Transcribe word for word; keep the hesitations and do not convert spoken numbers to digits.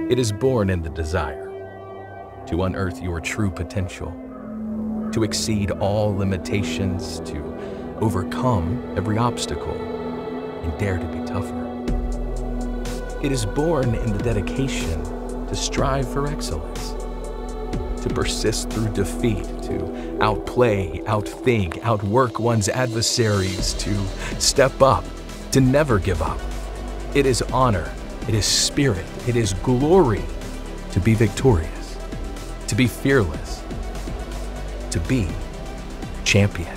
It is born in the desire to unearth your true potential, to exceed all limitations, to overcome every obstacle, and dare to be tougher. It is born in the dedication to strive for excellence, to persist through defeat, to outplay, outthink, outwork one's adversaries, to step up, to never give up. It is honor, it is spirit, it is glory to be victorious, to be fearless, to be champion.